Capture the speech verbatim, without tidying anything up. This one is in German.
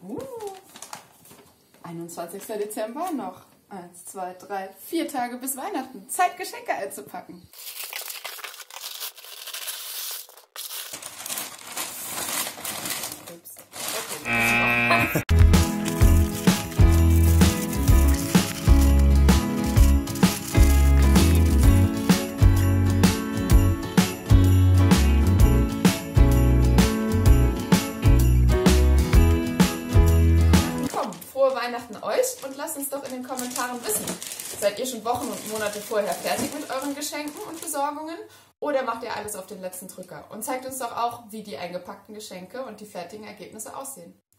Uh, einundzwanzigster Dezember, noch eins, zwei, drei, vier Tage bis Weihnachten. Zeit, Geschenke einzupacken. Ups. Okay. Frohe Weihnachten euch und lasst uns doch in den Kommentaren wissen, seid ihr schon Wochen und Monate vorher fertig mit euren Geschenken und Besorgungen oder macht ihr alles auf den letzten Drücker? Und zeigt uns doch auch, wie die eingepackten Geschenke und die fertigen Ergebnisse aussehen.